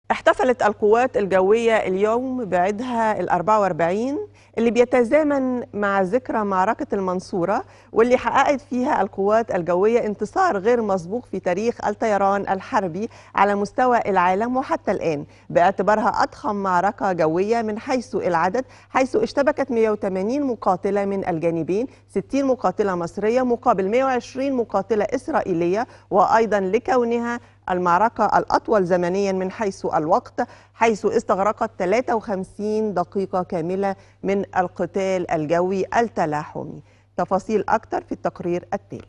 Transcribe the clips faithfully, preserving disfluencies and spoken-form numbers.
احتفلت القوات الجوية اليوم بعيدها الأربعة وأربعين اللي بيتزامن مع ذكرى معركة المنصورة، واللي حققت فيها القوات الجوية انتصار غير مسبوق في تاريخ الطيران الحربي على مستوى العالم وحتى الآن، باعتبارها أضخم معركة جوية من حيث العدد، حيث اشتبكت مئة وثمانين مقاتلة من الجانبين، ستين مقاتلة مصرية مقابل مئة وعشرين مقاتلة إسرائيلية، وأيضا لكونها المعركة الأطول زمنيا من حيث الوقت، حيث استغرقت ثلاثة وخمسين دقيقة كاملة من القتال الجوي التلاحمي. تفاصيل أكثر في التقرير التالي.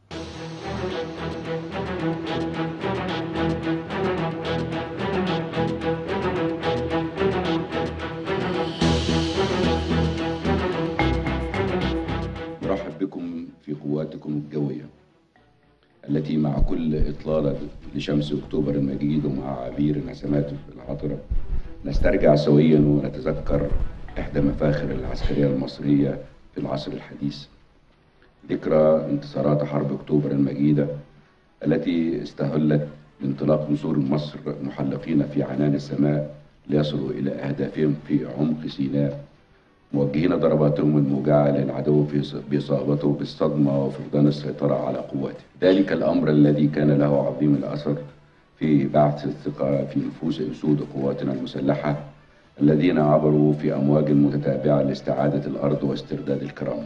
مرحب بكم في قواتكم الجوية التي مع كل إطلالة لشمس أكتوبر المجيد ومع عبير نسماته العطرة نسترجع سويا ونتذكر إحدى مفاخر العسكرية المصرية في العصر الحديث، ذكرى انتصارات حرب أكتوبر المجيدة التي استهلت بانطلاق نسور مصر محلقين في عنان السماء ليصلوا إلى أهدافهم في عمق سيناء، موجهين ضرباتهم الموجعة للعدو في بإصابته بالصدمة وفقدان السيطرة على قواته. ذلك الأمر الذي كان له عظيم الأثر في بعث الثقة في نفوس أسود قواتنا المسلحة الذين عبروا في أمواج متتابعة لاستعادة الأرض واسترداد الكرامة.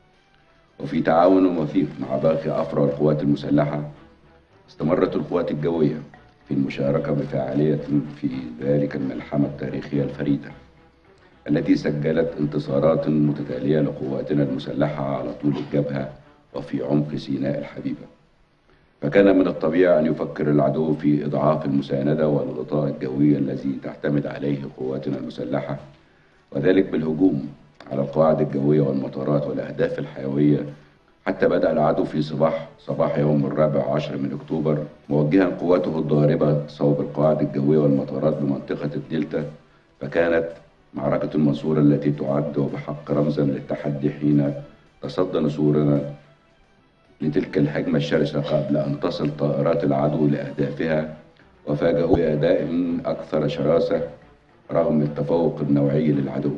وفي تعاون وثيق مع باقي أفرع القوات المسلحة استمرت القوات الجوية في المشاركة بفعالية في ذلك الملحمة التاريخية الفريدة التي سجلت انتصارات متتالية لقواتنا المسلحة على طول الجبهة وفي عمق سيناء الحبيبة. فكان من الطبيعي أن يفكر العدو في إضعاف المساندة والغطاء الجوي الذي تعتمد عليه قواتنا المسلحة، وذلك بالهجوم على القواعد الجوية والمطارات والأهداف الحيوية، حتى بدأ العدو في صباح صباح يوم الرابع عشر من أكتوبر موجها قواته الضاربة صوب القواعد الجوية والمطارات بمنطقة الدلتا. فكانت معركة المنصورة التي تعد وبحق رمزا للتحدي حين تصدى نسورنا لتلك الهجمة الشرسة قبل أن تصل طائرات العدو لأهدافها، وفاجأوا بأداء أكثر شراسة رغم التفوق النوعي للعدو.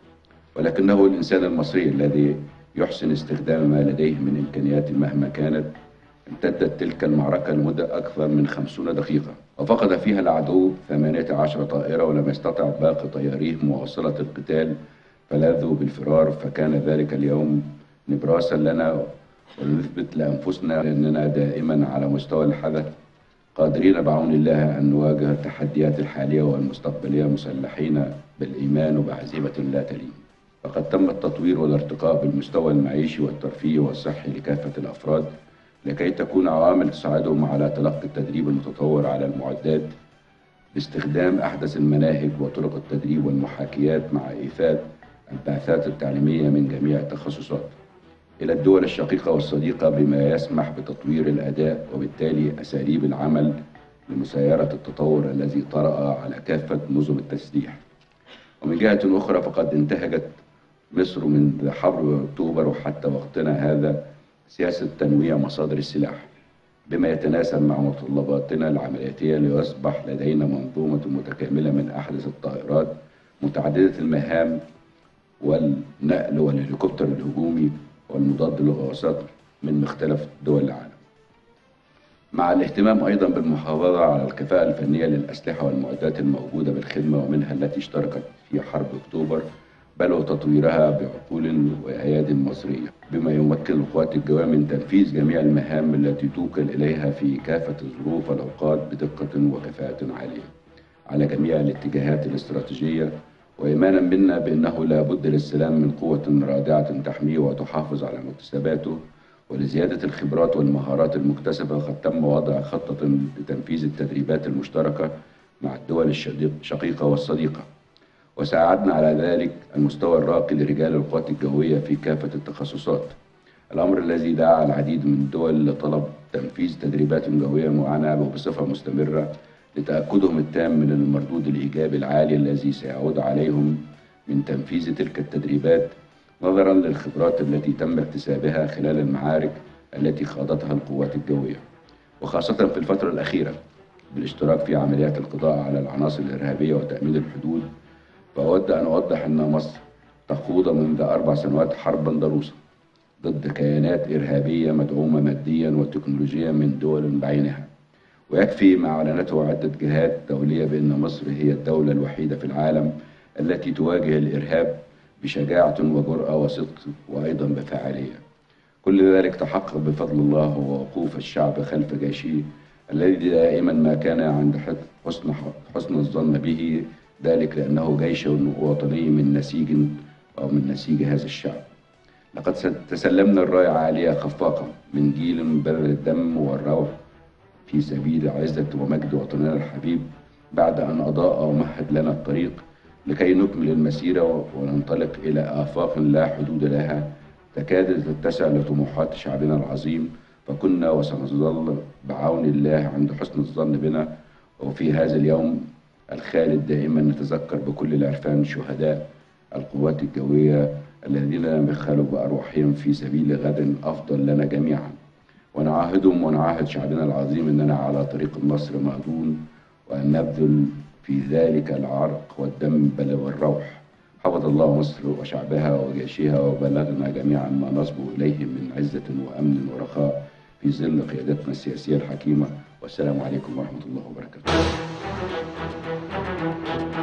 ولكنه الإنسان المصري الذي يحسن استخدام ما لديه من إمكانيات مهما كانت. امتدت تلك المعركة لمدة أكثر من خمسين دقيقة، وفقد فيها العدو ثمانية عشر طائرة، ولم يستطع باقي طياريه مواصلة القتال فلاذوا بالفرار. فكان ذلك اليوم نبراسا لنا ونثبت لأنفسنا أننا دائما على مستوى الحدث قادرين بعون الله أن نواجه التحديات الحالية والمستقبلية مسلحين بالإيمان وبعزيمة لا تلين. فقد تم التطوير والارتقاء بالمستوى المعيشي والترفيهي والصحي لكافة الأفراد لكي تكون عوامل تساعدهم على تلقي التدريب المتطور على المعدات باستخدام أحدث المناهج وطرق التدريب والمحاكيات مع إيفاد البعثات التعليمية من جميع التخصصات إلى الدول الشقيقة والصديقة، بما يسمح بتطوير الأداء وبالتالي أساليب العمل لمسايرة التطور الذي طرأ على كافة نظم التسليح. ومن جهة أخرى فقد انتهجت مصر منذ حرب أكتوبر وحتى وقتنا هذا سياسة تنويع مصادر السلاح بما يتناسب مع متطلباتنا العملياتية، ليصبح لدينا منظومة متكاملة من أحدث الطائرات متعددة المهام والنقل والهليكوبتر الهجومي والمضاد للغواصات من مختلف دول العالم، مع الاهتمام أيضا بالمحافظة على الكفاءة الفنية للأسلحة والمعدات الموجودة بالخدمة ومنها التي اشتركت في حرب أكتوبر، بل وتطويرها بعقول وأيادي مصرية، بما يمكن القوات الجوية من تنفيذ جميع المهام التي توكل إليها في كافة الظروف والأوقات بدقة وكفاءة عالية على جميع الاتجاهات الاستراتيجية، وإيمانا منا بأنه لا بد للسلام من قوة رادعة تحميه وتحافظ على مكتسباته. ولزيادة الخبرات والمهارات المكتسبة قد تم وضع خطة لتنفيذ التدريبات المشتركة مع الدول الشقيقة والصديقة، وساعدنا على ذلك المستوى الراقي لرجال القوات الجوية في كافة التخصصات، الأمر الذي دعا العديد من الدول لطلب تنفيذ تدريبات جوية معينة وبصفة مستمرة لتأكدهم التام من المردود الإيجابي العالي الذي سيعود عليهم من تنفيذ تلك التدريبات، نظرا للخبرات التي تم اكتسابها خلال المعارك التي خاضتها القوات الجوية، وخاصة في الفترة الأخيرة بالاشتراك في عمليات القضاء على العناصر الإرهابية وتأمين الحدود، فأود أن أوضح أن مصر تخوض منذ أربع سنوات حربا ضروسا ضد كيانات إرهابية مدعومة ماديا وتكنولوجيا من دول بعينها. ويكفي ما أعلنته عدة جهات دولية بأن مصر هي الدولة الوحيدة في العالم التي تواجه الإرهاب بشجاعة وجرأة وصدق وأيضا بفاعلية. كل ذلك تحقق بفضل الله ووقوف الشعب خلف جيشه الذي دائما ما كان عند حسن حسن الظن به، ذلك لأنه جيش وطني من نسيج أو من نسيج هذا الشعب. لقد تسلمنا الراية عالية خفاقة من جيل بذل الدم والروح في سبيل عزة ومجد وطننا الحبيب، بعد أن أضاء ومهد لنا الطريق لكي نكمل المسيرة وننطلق إلى آفاق لا حدود لها تكاد تتسع لطموحات شعبنا العظيم. فكنا وسنظل بعون الله عند حسن الظن بنا. وفي هذا اليوم الخالد دائما نتذكر بكل العرفان شهداء القوات الجوية الذين بخلوا بأرواحهم في سبيل غد أفضل لنا جميعا، ونعاهدهم ونعاهد شعبنا العظيم أننا على طريق النصر مهدون، وأن نبذل في ذلك العرق والدم بل والروح. حفظ الله مصر وشعبها وجيشها، وبلغنا جميعا ما نصبو إليه من عزة وأمن ورخاء في ظل قيادتنا السياسية الحكيمة. والسلام عليكم ورحمة الله وبركاته.